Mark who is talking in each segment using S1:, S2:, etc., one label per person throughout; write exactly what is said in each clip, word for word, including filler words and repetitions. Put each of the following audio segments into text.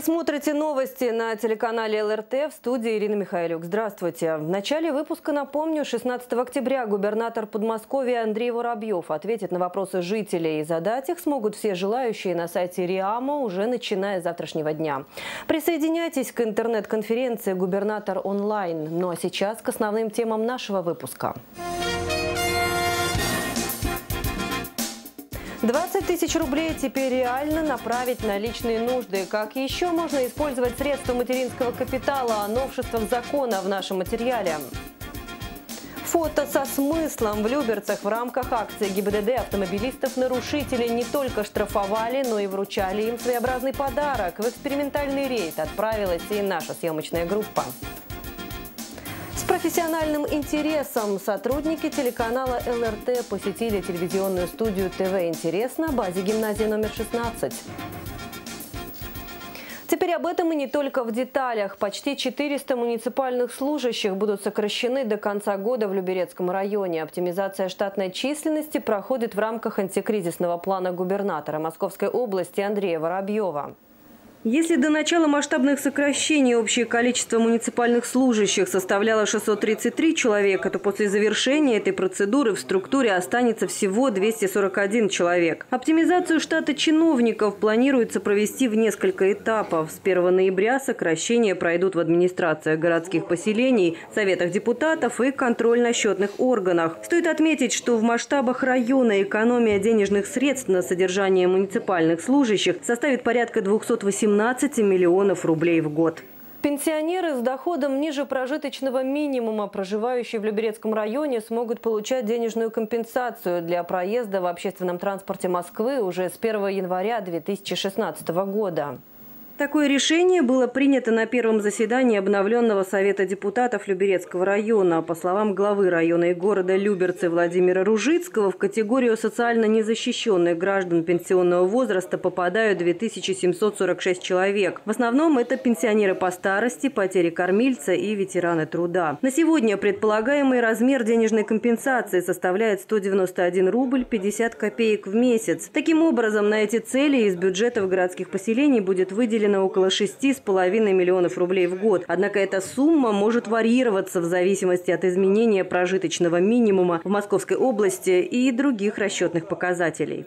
S1: смотрите новости на телеканале эл эр тэ, в студии Ирина Михайлюк. Здравствуйте. В начале выпуска напомню, шестнадцатого октября губернатор Подмосковья Андрей Воробьев ответит на вопросы жителей. И задать их смогут все желающие на сайте РИАМа уже начиная с завтрашнего дня. Присоединяйтесь к интернет-конференции «Губернатор онлайн». Ну а сейчас к основным темам нашего выпуска. двадцать тысяч рублей теперь реально направить на личные нужды. Как еще можно использовать средства материнского капитала? О новшествах закона в нашем материале. Фото со смыслом. В Люберцах в рамках акции гэ и бэ дэ дэ автомобилистов-нарушителей не только штрафовали, но и вручали им своеобразный подарок. В экспериментальный рейд отправилась и наша съемочная группа. С профессиональным интересом сотрудники телеканала эл эр тэ посетили телевизионную студию тэ вэ «Интерес» на базе гимназии номер шестнадцать. Теперь об этом и не только в деталях. Почти четыреста муниципальных служащих будут сокращены до конца года в Люберецком районе. Оптимизация штатной численности проходит в рамках антикризисного плана губернатора Московской области Андрея Воробьева. Если до начала масштабных сокращений общее количество муниципальных служащих составляло шестьсот тридцать три человека, то после завершения этой процедуры в структуре останется всего двести сорок один человек. Оптимизацию штата чиновников планируется провести в несколько этапов. С первого ноября сокращения пройдут в администрациях городских поселений, советах депутатов и контрольно-счетных органах. Стоит отметить, что в масштабах района экономия денежных средств на содержание муниципальных служащих составит порядка двухсот восемнадцати миллионов рублей в год. Пенсионеры с доходом ниже прожиточного минимума, проживающие в Люберецком районе, смогут получать денежную компенсацию для проезда в общественном транспорте Москвы уже с первого января две тысячи шестнадцатого года. Такое решение было принято на первом заседании обновленного Совета депутатов Люберецкого района. По словам главы района и города Люберцы Владимира Ружицкого, в категорию социально незащищенных граждан пенсионного возраста попадают две тысячи семьсот сорок шесть человек. В основном это пенсионеры по старости, потери кормильца и ветераны труда. На сегодня предполагаемый размер денежной компенсации составляет сто девяносто один рубль пятьдесят копеек в месяц. Таким образом, на эти цели из бюджетов городских поселений будет выделено на около шести с половиной миллионов рублей в год. Однако эта сумма может варьироваться в зависимости от изменения прожиточного минимума в Московской области и других расчетных показателей.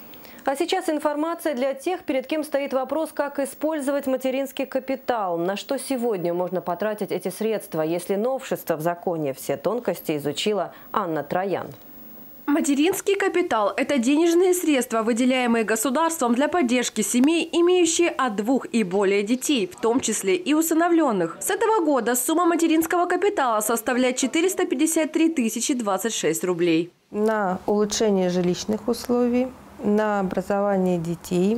S1: А сейчас информация для тех, перед кем стоит вопрос, как использовать материнский капитал. На что сегодня можно потратить эти средства, если новшество в законе? Все тонкости изучила Анна Троян.
S2: Материнский капитал – это денежные средства, выделяемые государством для поддержки семей, имеющие от двух и более детей, в том числе и усыновленных. С этого года сумма материнского капитала составляет четыреста пятьдесят три тысячи двадцать шесть рублей.
S3: На улучшение жилищных условий, на образование детей,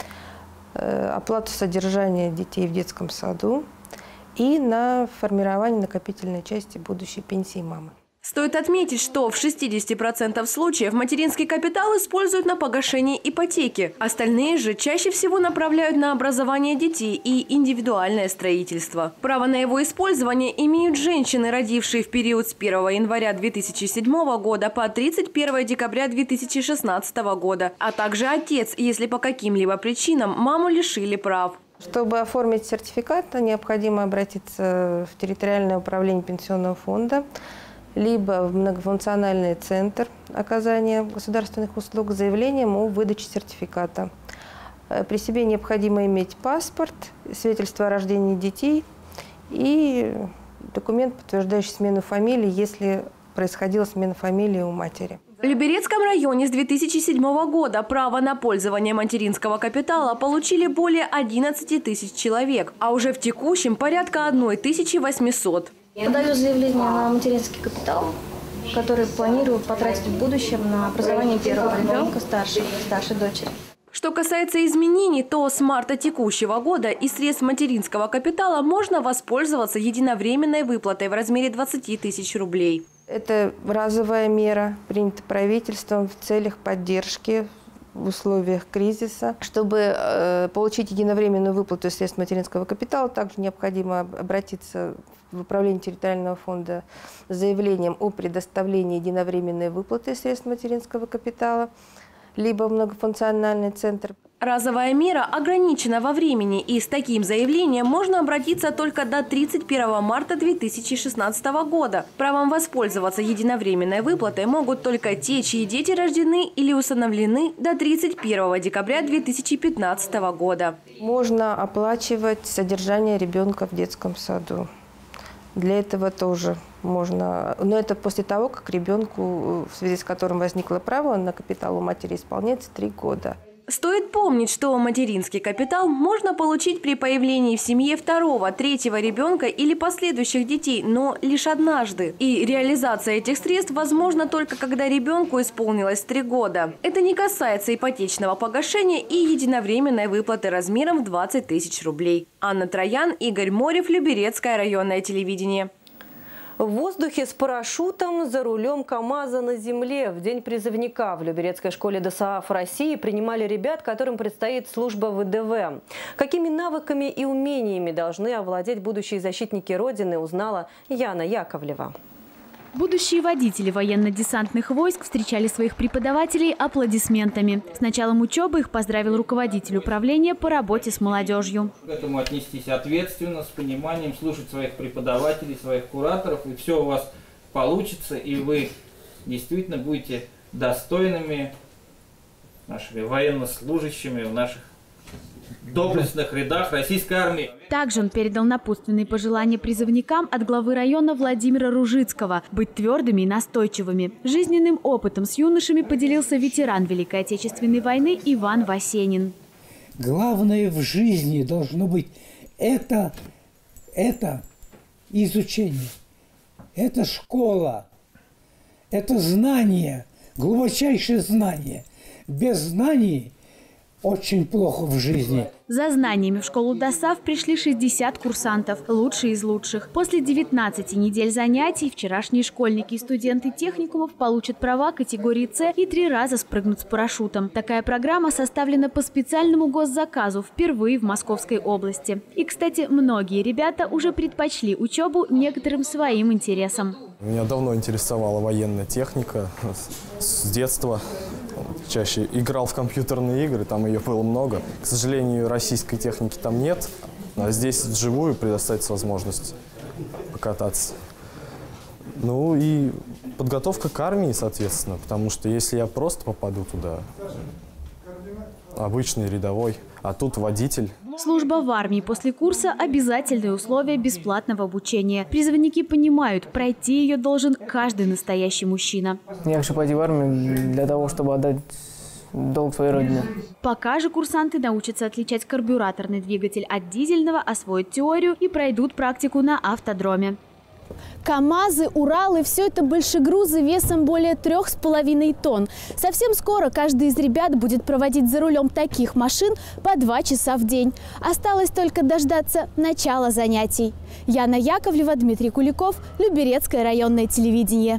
S3: оплату содержания детей в детском саду и на формирование накопительной части будущей пенсии мамы.
S2: Стоит отметить, что в шестидесяти процентах случаев материнский капитал используют на погашение ипотеки. Остальные же чаще всего направляют на образование детей и индивидуальное строительство. Право на его использование имеют женщины, родившие в период с первого января две тысячи седьмого года по тридцать первое декабря две тысячи шестнадцатого года, а также отец, если по каким-либо причинам маму лишили прав.
S3: Чтобы оформить сертификат, необходимо обратиться в территориальное управление пенсионного фонда, либо в многофункциональный центр оказания государственных услуг с заявлением о выдаче сертификата. При себе необходимо иметь паспорт, свидетельство о рождении детей и документ, подтверждающий смену фамилии, если происходила смена фамилии у матери.
S2: В Люберецком районе с две тысячи седьмого года право на пользование материнского капитала получили более одиннадцати тысяч человек, а уже в текущем порядка тысячи восьмисот.
S4: Я подаю заявление на материнский капитал, который планирую потратить в будущем на образование первого ребенка, старшей, старшей дочери.
S2: Что касается изменений, то с марта текущего года из средств материнского капитала можно воспользоваться единовременной выплатой в размере двадцати тысяч рублей.
S3: Это разовая мера, принята правительством в целях поддержки в условиях кризиса. Чтобы э, получить единовременную выплату средств материнского капитала, также необходимо обратиться в управление территориального фонда с заявлением о предоставлении единовременной выплаты средств материнского капитала. либо в многофункциональный центр.
S2: Разовая мера ограничена во времени, и с таким заявлением можно обратиться только до тридцать первого марта две тысячи шестнадцатого года. Правом воспользоваться единовременной выплатой могут только те, чьи дети рождены или усыновлены до тридцать первого декабря две тысячи пятнадцатого года.
S3: Можно оплачивать содержание ребенка в детском саду. Для этого тоже можно, но это после того, как ребенку, в связи с которым возникло право на капитал у матери, исполняется три года.
S2: Стоит помнить, что материнский капитал можно получить при появлении в семье второго, третьего ребенка или последующих детей, но лишь однажды. И реализация этих средств возможна только когда ребенку исполнилось три года. Это не касается ипотечного погашения и единовременной выплаты размером в двадцать тысяч рублей. Анна Троян, Игорь Морев, Люберецкое районное телевидение.
S1: В воздухе с парашютом, за рулем КАМАЗа на земле. В день призывника в Люберецкой школе ДОСААФ России принимали ребят, которым предстоит служба в ВДВ. Какими навыками и умениями должны овладеть будущие защитники Родины, узнала Яна Яковлева.
S5: Будущие водители военно-десантных войск встречали своих преподавателей аплодисментами. С началом учебы их поздравил руководитель управления по работе с молодежью.
S6: К этому отнестись ответственно, с пониманием, слушать своих преподавателей, своих кураторов, и все у вас получится, и вы действительно будете достойными нашими военнослужащими в наших доблестных рядах российской армии.
S5: Также он передал напутственные пожелания призывникам от главы района Владимира Ружицкого – быть твердыми и настойчивыми. Жизненным опытом с юношами поделился ветеран Великой Отечественной войны Иван Васенин.
S7: Главное в жизни должно быть это, это изучение, это школа, это знание, глубочайшее знание. Без знаний очень плохо в жизни.
S5: За знаниями в школу ДОСААФ пришли шестьдесят курсантов, лучшие из лучших. После девятнадцати недель занятий вчерашние школьники и студенты техникумов получат права категории С и три раза спрыгнут с парашютом. Такая программа составлена по специальному госзаказу впервые в Московской области. И, кстати, многие ребята уже предпочли учебу некоторым своим интересам.
S8: Меня давно интересовала военная техника с детства. Чаще играл в компьютерные игры, там ее было много. К сожалению, российской техники там нет, а здесь вживую предоставится возможность покататься. Ну и подготовка к армии, соответственно, потому что если я просто попаду туда, обычный рядовой, а тут водитель.
S5: Служба в армии после курса – обязательные условия бесплатного обучения. Призывники понимают, пройти ее должен каждый настоящий мужчина.
S9: Я хочу пойти в армию для того, чтобы отдать долг своей родине.
S5: Пока же курсанты научатся отличать карбюраторный двигатель от дизельного, освоят теорию и пройдут практику на автодроме.
S10: КАМАЗы, Уралы – все это большегрузы весом более трех с половиной тонн. Совсем скоро каждый из ребят будет проводить за рулем таких машин по два часа в день. Осталось только дождаться начала занятий. Яна Яковлева, Дмитрий Куликов, Люберецкое районное телевидение.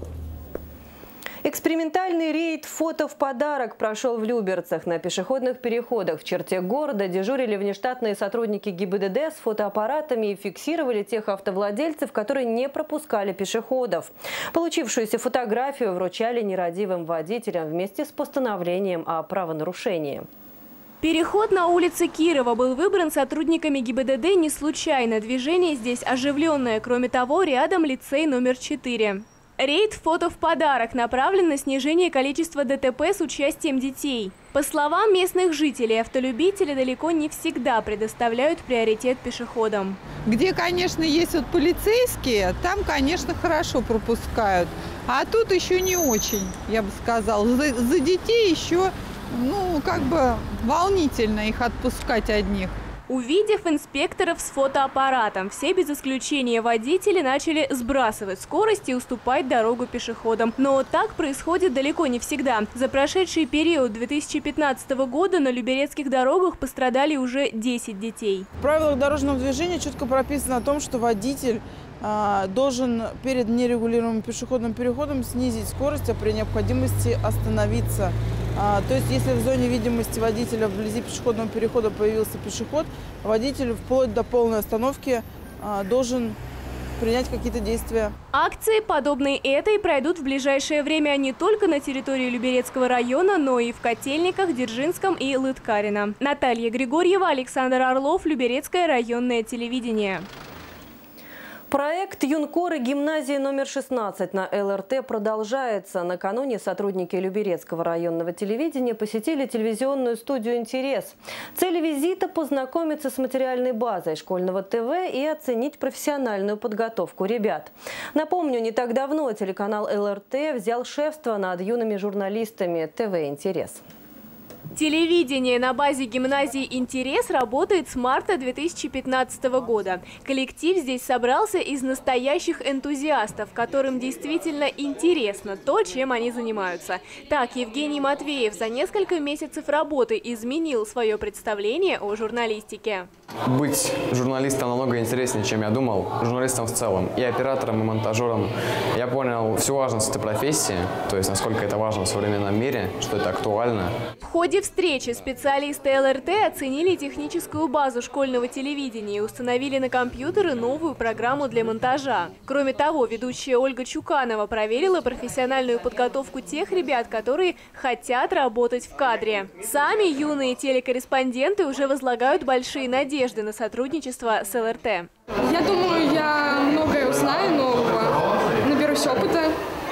S1: Экспериментальный рейд «Фото в подарок» прошел в Люберцах. На пешеходных переходах в черте города дежурили внештатные сотрудники ГИБДД с фотоаппаратами и фиксировали тех автовладельцев, которые не пропускали пешеходов. Получившуюся фотографию вручали нерадивым водителям вместе с постановлением о правонарушении.
S11: Переход на улице Кирова был выбран сотрудниками ГИБДД не случайно. Движение здесь оживленное. Кроме того, рядом лицей номер четыре. Рейд «Фото в подарок» направлен на снижение количества ДТП с участием детей. По словам местных жителей, автолюбители далеко не всегда предоставляют приоритет пешеходам.
S12: Где, конечно, есть вот полицейские, там, конечно, хорошо пропускают. А тут еще не очень, я бы сказала. За, за детей еще, ну, как бы волнительно их отпускать одних.
S11: Увидев инспекторов с фотоаппаратом, все без исключения водители начали сбрасывать скорость и уступать дорогу пешеходам. Но так происходит далеко не всегда. За прошедший период две тысячи пятнадцатого года на люберецких дорогах пострадали уже десять детей.
S13: В правилах дорожного движения четко прописано о том, что водитель а, должен перед нерегулируемым пешеходным переходом снизить скорость, а при необходимости остановиться. А, то есть, если в зоне видимости водителя вблизи пешеходного перехода появился пешеход, водитель вплоть до полной остановки а, должен предпринять какие-то действия.
S11: Акции, подобные этой, пройдут в ближайшее время не только на территории Люберецкого района, но и в Котельниках, Дзержинском и Лыткарино. Наталья Григорьева, Александр Орлов, Люберецкое районное телевидение.
S1: Проект «Юнкоры» гимназии номер шестнадцать на эл эр тэ продолжается. Накануне сотрудники Люберецкого районного телевидения посетили телевизионную студию «Интерес». Цель визита – познакомиться с материальной базой школьного тэ вэ и оценить профессиональную подготовку ребят. Напомню, не так давно телеканал эл эр тэ взял шефство над юными журналистами тэ вэ «Интерес».
S11: Телевидение на базе гимназии «Интерес» работает с марта две тысячи пятнадцатого года. Коллектив здесь собрался из настоящих энтузиастов, которым действительно интересно то, чем они занимаются. Так, Евгений Матвеев за несколько месяцев работы изменил свое представление о журналистике.
S14: Быть журналистом намного интереснее, чем я думал. Журналистом в целом, и оператором, и монтажером. Я понял всю важность этой профессии, то есть насколько это важно в современном мире, что это актуально.
S11: В ходе встречи специалисты эл эр тэ оценили техническую базу школьного телевидения и установили на компьютеры новую программу для монтажа. Кроме того, ведущая Ольга Чуканова проверила профессиональную подготовку тех ребят, которые хотят работать в кадре. Сами юные телекорреспонденты уже возлагают большие надежды на сотрудничество с эл эр тэ.
S15: Я думаю, я многое узнаю нового, наберусь опыта.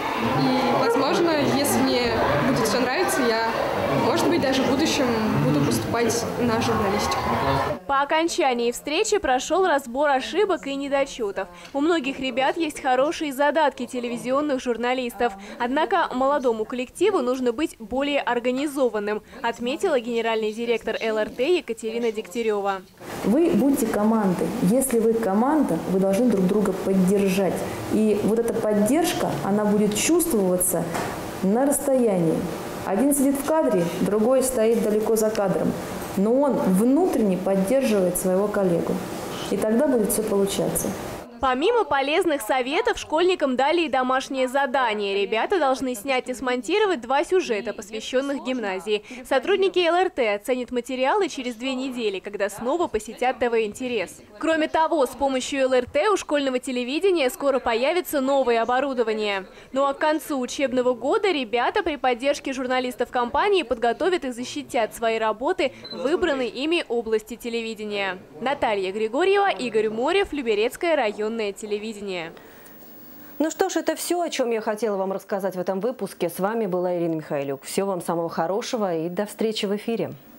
S15: И, возможно, если мне будет все нравиться, я, может быть, даже в будущем буду поступать на журналистику.
S11: По окончании встречи прошел разбор ошибок и недочетов. У многих ребят есть хорошие задатки телевизионных журналистов. Однако молодому коллективу нужно быть более организованным, отметила генеральный директор эл эр тэ Екатерина Дегтярева.
S16: Вы будьте командой. Если вы команда, вы должны друг друга поддержать. И вот эта поддержка, она будет чувствоваться на расстоянии. Один сидит в кадре, другой стоит далеко за кадром. Но он внутренне поддерживает своего коллегу. И тогда будет все получаться.
S11: Помимо полезных советов, школьникам дали и домашнее задание. Ребята должны снять и смонтировать два сюжета, посвященных гимназии. Сотрудники эл эр тэ оценят материалы через две недели, когда снова посетят тэ вэ «Интерес». Кроме того, с помощью эл эр тэ у школьного телевидения скоро появится новое оборудование. Ну а к концу учебного года ребята при поддержке журналистов компании подготовят и защитят свои работы в выбранной ими области телевидения. Наталья Григорьева, Игорь Морев, Люберецкое районное телевидение.
S1: Ну что ж, это все, о чем я хотела вам рассказать в этом выпуске. С вами была Ирина Михайлюк. Всего вам самого хорошего и до встречи в эфире.